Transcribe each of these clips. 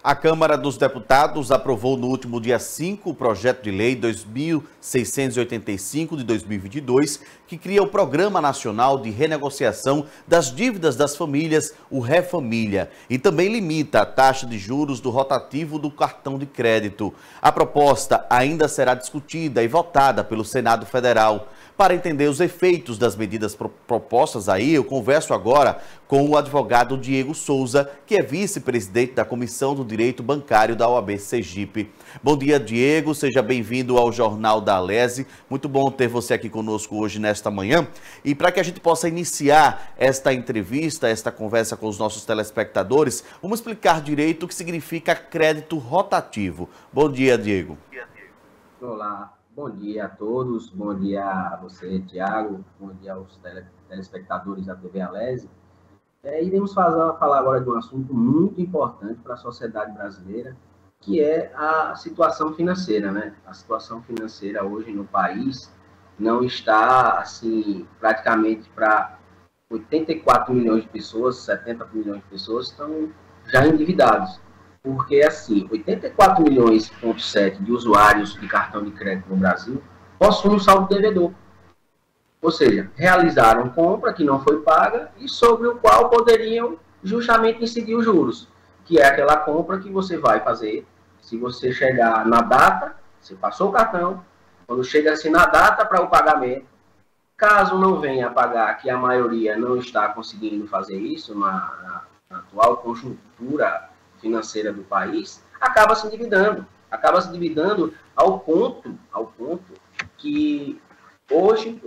A Câmara dos Deputados aprovou no último dia 5 o projeto de lei 2685 de 2022, que cria o Programa Nacional de Renegociação das Dívidas das Famílias, o REFamília, e também limita a taxa de juros do rotativo do cartão de crédito. A proposta ainda será discutida e votada pelo Senado Federal. Para entender os efeitos das medidas propostas aí, eu converso agora com o advogado Diego Souza, que é vice-presidente da Comissão do Direito Bancário da OAB Sergipe. Bom dia, Diego. Seja bem-vindo ao Jornal da Alese. Muito bom ter você aqui conosco hoje nesta manhã. E para que a gente possa iniciar esta entrevista, esta conversa com os nossos telespectadores, vamos explicar direito o que significa crédito rotativo. Bom dia, Diego. Olá. Bom dia a todos, bom dia a você, Tiago, bom dia aos telespectadores da TV Alese. Iremos falar agora de um assunto muito importante para a sociedade brasileira, que é a situação financeira, né? A situação financeira hoje no país não está, assim, praticamente para 84 milhões de pessoas, 70 milhões de pessoas estão já endividados. Porque, assim, 84,7 milhões de usuários de cartão de crédito no Brasil possuem um saldo devedor. Ou seja, realizaram compra que não foi paga e sobre o qual poderiam justamente incidir os juros, que é aquela compra que você vai fazer. Se você chegar na data, você passou o cartão, quando chega assim na data para o pagamento, caso não venha a pagar, que a maioria não está conseguindo fazer isso na atual conjuntura financeira do país, acaba se endividando ao ponto que hoje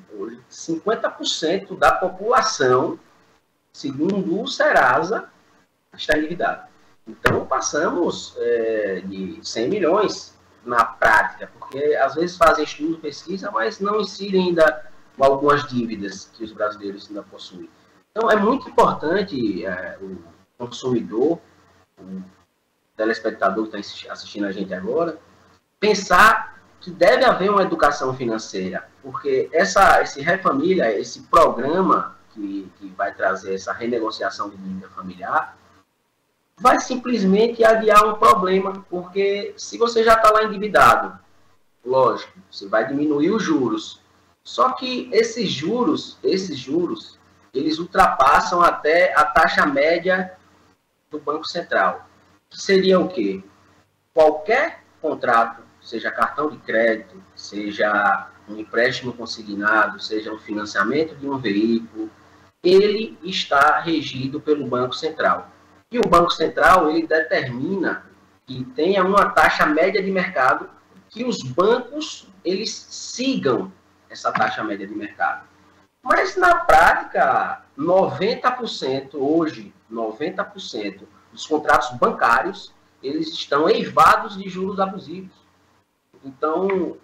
50% da população, segundo o Serasa, está endividada. Então passamos de 100 milhões na prática, porque às vezes fazem estudo, pesquisa, mas não incidem ainda algumas dívidas que os brasileiros ainda possuem. Então é muito importante o consumidor, o telespectador que está assistindo a gente agora, pensar que deve haver uma educação financeira, porque esse REFamília, esse programa que vai trazer essa renegociação de dívida familiar, vai simplesmente adiar um problema, porque se você já está lá endividado, lógico, você vai diminuir os juros, só que esses juros, eles ultrapassam até a taxa média do Banco Central, que seria o quê? Qualquer contrato, seja cartão de crédito, seja um empréstimo consignado, seja um financiamento de um veículo, ele está regido pelo Banco Central. E o Banco Central, ele determina que tenha uma taxa média de mercado, que os bancos, eles sigam essa taxa média de mercado. Mas, na prática, 90% hoje, 90% dos contratos bancários, eles estão eivados de juros abusivos. Então,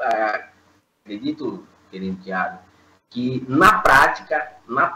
acredito, querido Thiago, que na prática,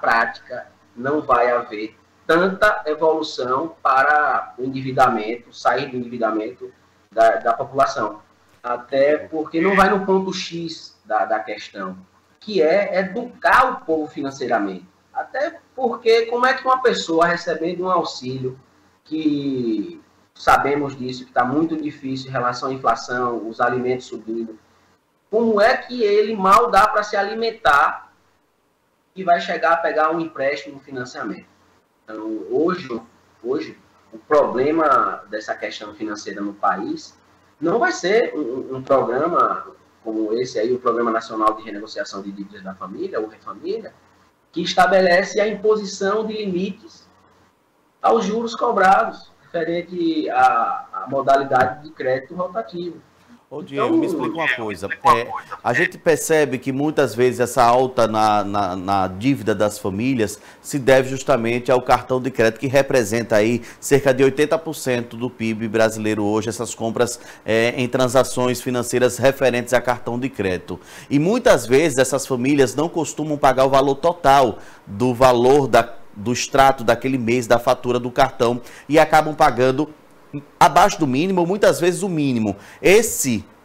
não vai haver tanta evolução para o endividamento, sair do endividamento da população. Até porque não vai no ponto X da questão, que é educar o povo financeiramente. Até porque, como é que uma pessoa recebendo um auxílio, que sabemos disso, que está muito difícil em relação à inflação, os alimentos subindo, como é que ele mal dá para se alimentar e vai chegar a pegar um empréstimo, um financiamento? Então, hoje o problema dessa questão financeira no país não vai ser um programa como esse aí, o Programa Nacional de Renegociação de Dívidas da Família, o REFamília, que estabelece a imposição de limites aos juros cobrados, referente à modalidade de crédito rotativo. Ô Diego, me explica uma coisa. A gente percebe que muitas vezes essa alta na dívida das famílias se deve justamente ao cartão de crédito, que representa aí cerca de 80% do PIB brasileiro hoje, essas compras em transações financeiras referentes a cartão de crédito. E muitas vezes essas famílias não costumam pagar o valor total do valor do extrato daquele mês, da fatura do cartão, e acabam pagando abaixo do mínimo, ou muitas vezes o mínimo. Esse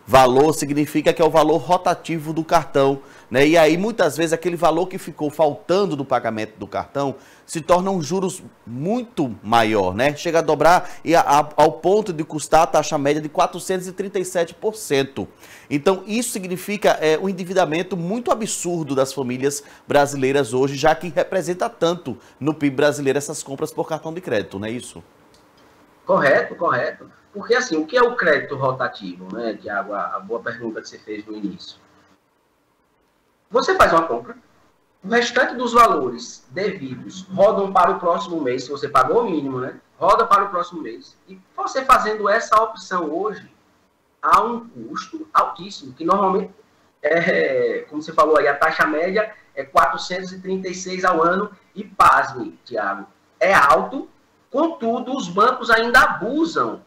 valor significa que é o valor rotativo do cartão, né? E aí, muitas vezes, aquele valor que ficou faltando do pagamento do cartão se torna um juros muito maior, né? Chega a dobrar ao ponto de custar a taxa média de 437%. Então, isso significa um endividamento muito absurdo das famílias brasileiras hoje, já que representa tanto no PIB brasileiro essas compras por cartão de crédito, não é isso? Correto, correto. Porque, assim, o que é o crédito rotativo, né, Tiago? A boa pergunta que você fez no início. Você faz uma compra, o restante dos valores devidos rodam para o próximo mês, se você pagou o mínimo, né? Roda para o próximo mês. E você fazendo essa opção hoje, há um custo altíssimo, que normalmente, como você falou aí, a taxa média é 436 ao ano, e pasme, Tiago, é alto, contudo, os bancos ainda abusam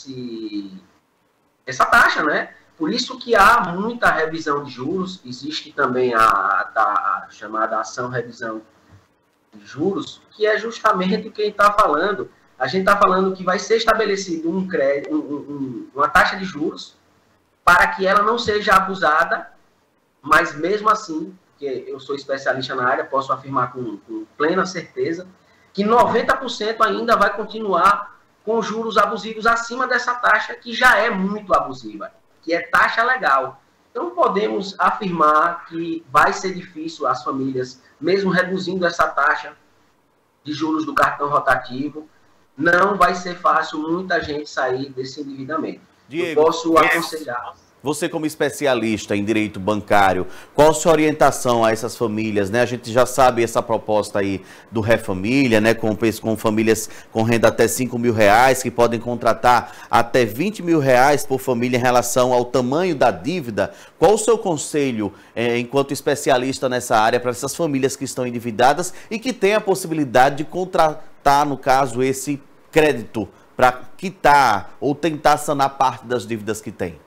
essa taxa, né? Por isso que há muita revisão de juros, existe também a chamada ação revisão de juros, que é justamente quem está falando. A gente está falando que vai ser estabelecido uma taxa de juros para que ela não seja abusada, mas mesmo assim, porque eu sou especialista na área, posso afirmar com plena certeza, que 90% ainda vai continuar com juros abusivos acima dessa taxa, que já é muito abusiva, que é taxa legal. Então, podemos afirmar que vai ser difícil as famílias, mesmo reduzindo essa taxa de juros do cartão rotativo, não vai ser fácil muita gente sair desse endividamento. Diego, eu posso aconselhar. Você, como especialista em direito bancário, qual a sua orientação a essas famílias, né? A gente já sabe essa proposta aí do Refamília, né? Com famílias com renda até 5 mil reais, que podem contratar até 20 mil reais por família em relação ao tamanho da dívida. Qual o seu conselho, enquanto especialista nessa área, para essas famílias que estão endividadas e que têm a possibilidade de contratar, no caso, esse crédito para quitar ou tentar sanar parte das dívidas que tem?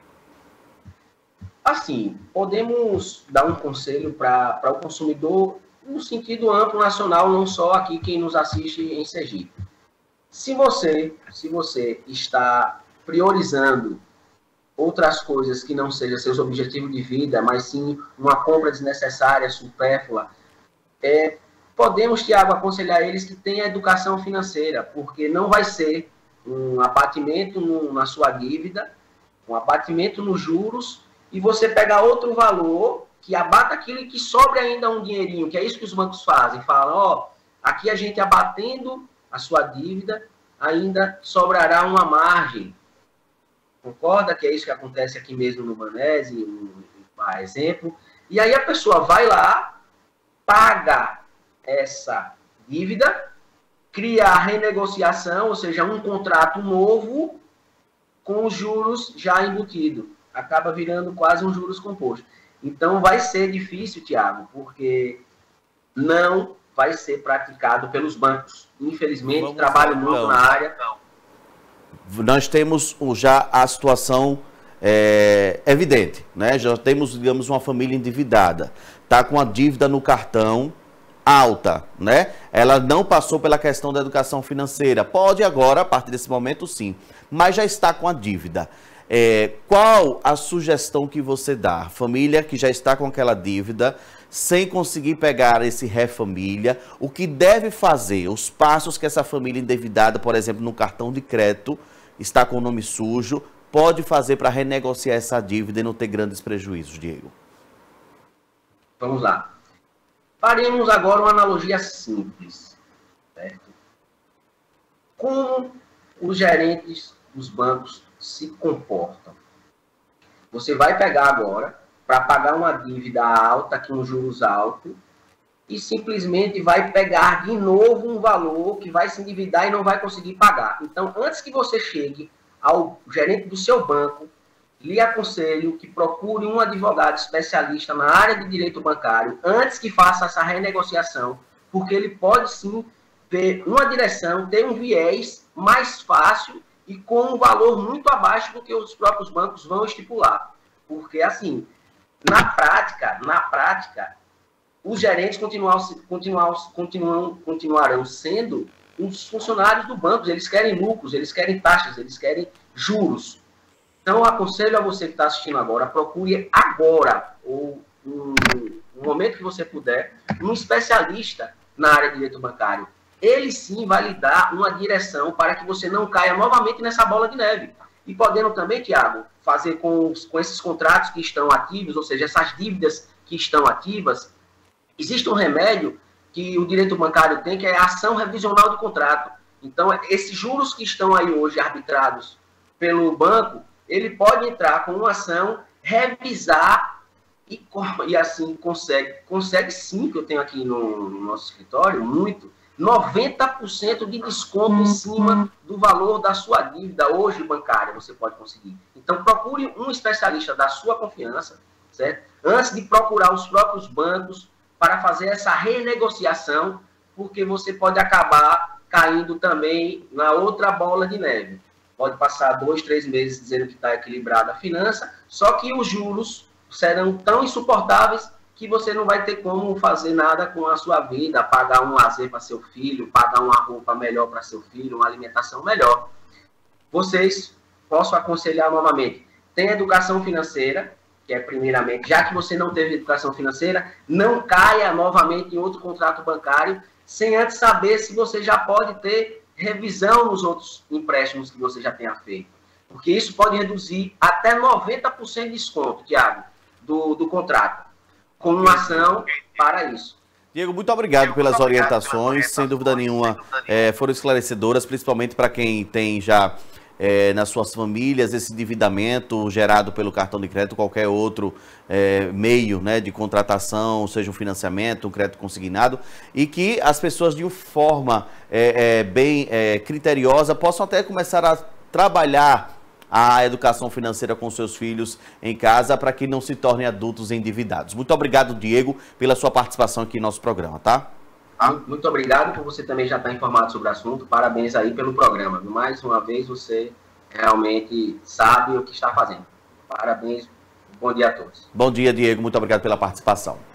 Assim, podemos dar um conselho para o consumidor no sentido amplo nacional, não só aqui quem nos assiste em Sergipe. Se você está priorizando outras coisas que não sejam seus objetivos de vida, mas sim uma compra desnecessária, supérflua, podemos, Tiago, aconselhar eles que tenham educação financeira, porque não vai ser um abatimento na sua dívida, um abatimento nos juros, e você pegar outro valor que abata aquilo e que sobre ainda um dinheirinho, que é isso que os bancos fazem. Falam, aqui a gente abatendo a sua dívida, ainda sobrará uma margem. Concorda que é isso que acontece aqui mesmo no Banese, por exemplo? E aí a pessoa vai lá, paga essa dívida, cria a renegociação, ou seja, um contrato novo com os juros já embutidos. Acaba virando quase um juros composto. Então, vai ser difícil, Tiago, porque não vai ser praticado pelos bancos. Infelizmente, trabalho muito na área. Nós temos já a situação evidente, né? Já temos, digamos, uma família endividada. Está com a dívida no cartão alta, né? Ela não passou pela questão da educação financeira. Pode agora, a partir desse momento, sim. Mas já está com a dívida. Qual a sugestão que você dá? Família que já está com aquela dívida, sem conseguir pegar esse Refamília, o que deve fazer? Os passos que essa família endividada, por exemplo, no cartão de crédito, está com o nome sujo, pode fazer para renegociar essa dívida e não ter grandes prejuízos, Diego? Vamos lá. Faremos agora uma analogia simples, certo? Como os gerentes dos bancos se comportam. Você vai pegar agora para pagar uma dívida alta, com um juros alto, e simplesmente vai pegar de novo um valor que vai se endividar e não vai conseguir pagar. Então, antes que você chegue ao gerente do seu banco, lhe aconselho que procure um advogado especialista na área de direito bancário antes que faça essa renegociação, porque ele pode sim ter uma direção, ter um viés mais fácil e com um valor muito abaixo do que os próprios bancos vão estipular. Porque, assim, na prática, os gerentes continuarão sendo os funcionários do banco. Eles querem lucros, eles querem taxas, eles querem juros. Então, eu aconselho a você que está assistindo agora, procure agora, ou no momento que você puder, um especialista na área de direito bancário. Ele sim vai lhe dar uma direção para que você não caia novamente nessa bola de neve. E podendo também, Tiago, fazer com esses contratos que estão ativos, ou seja, essas dívidas que estão ativas, existe um remédio que o direito bancário tem, que é a ação revisional do contrato. Então, esses juros que estão aí hoje arbitrados pelo banco, ele pode entrar com uma ação, revisar e assim consegue sim, que eu tenho aqui no nosso escritório, 90% de desconto em cima do valor da sua dívida hoje bancária, você pode conseguir. Então, procure um especialista da sua confiança, certo? Antes de procurar os próprios bancos para fazer essa renegociação, porque você pode acabar caindo também na outra bola de neve. Pode passar 2, 3 meses dizendo que está equilibrada a finança, só que os juros serão tão insuportáveis que você não vai ter como fazer nada com a sua vida, pagar um lazer para seu filho, pagar uma roupa melhor para seu filho, uma alimentação melhor. Vocês, posso aconselhar novamente, tem educação financeira, que é primeiramente, já que você não teve educação financeira, não caia novamente em outro contrato bancário, sem antes saber se você já pode ter revisão nos outros empréstimos que você já tenha feito. Porque isso pode reduzir até 90% de desconto, Tiago, do contrato, com uma ação para isso. Diego, muito obrigado pelas orientações, sem dúvida nenhuma foram esclarecedoras, principalmente para quem tem já nas suas famílias esse endividamento gerado pelo cartão de crédito, qualquer outro meio, né, de contratação, seja um financiamento, um crédito consignado, e que as pessoas de uma forma bem criteriosa possam até começar a trabalhar a educação financeira com seus filhos em casa para que não se tornem adultos endividados. Muito obrigado, Diego, pela sua participação aqui no nosso programa, tá? Muito obrigado por você também já estar informado sobre o assunto. Parabéns aí pelo programa. Mais uma vez, você realmente sabe o que está fazendo. Parabéns. Bom dia a todos. Bom dia, Diego. Muito obrigado pela participação.